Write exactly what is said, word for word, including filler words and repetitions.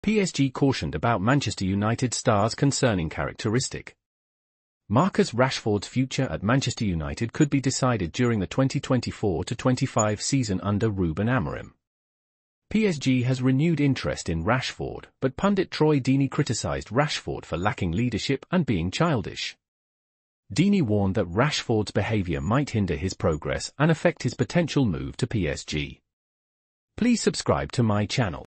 P S G cautioned about Manchester United stars concerning characteristic. Marcus Rashford's future at Manchester United could be decided during the twenty twenty-four to twenty-five season under Ruben Amorim. P S G has renewed interest in Rashford, but pundit Troy Deeney criticised Rashford for lacking leadership and being childish. Deeney warned that Rashford's behaviour might hinder his progress and affect his potential move to P S G. Please subscribe to my channel.